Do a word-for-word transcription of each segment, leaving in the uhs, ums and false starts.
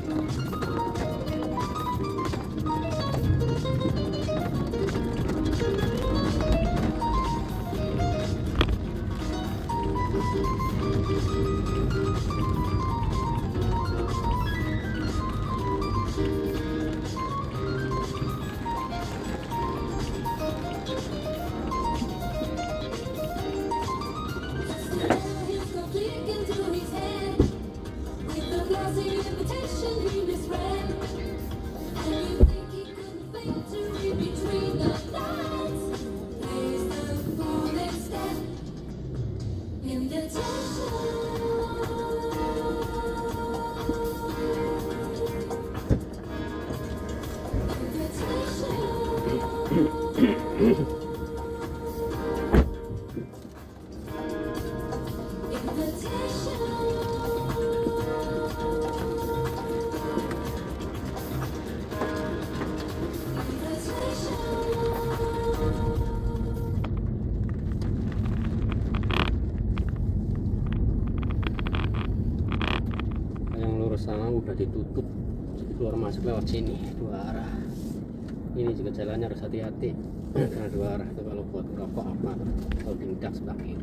Sana udah ditutup, keluar masuk lewat sini dua arah. Ini juga jalannya harus hati-hati karena dua arah itu kalau buat rokok apa atau tindak sebelah kiri.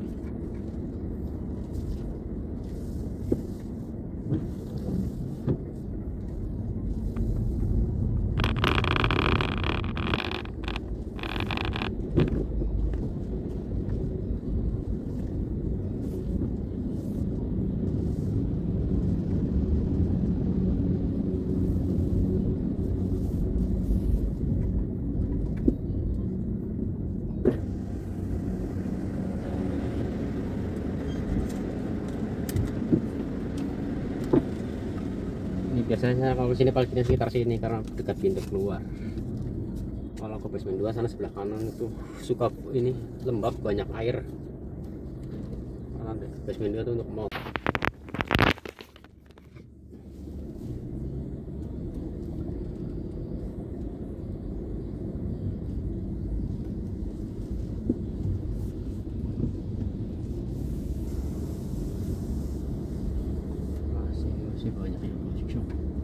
Biasanya kalau sini parkirnya sekitar sini karena dekat pintu keluar. Kalau ke basement dua sana sebelah kanan itu suka ini lembab, banyak air. Karena basement dua itu untuk mau masih masih banyak yang masuk.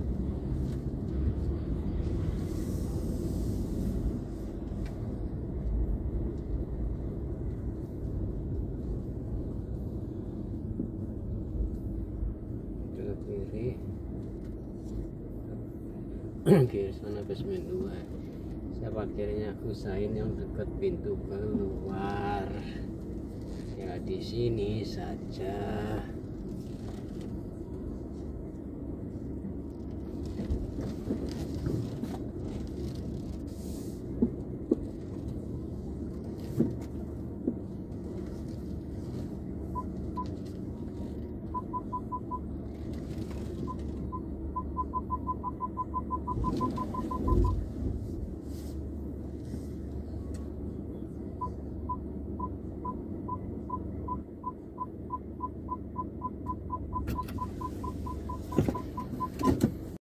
Kiri kiri sana basement dua. Saya parkirnya usahain yang dekat pintu keluar ya, di sini saja.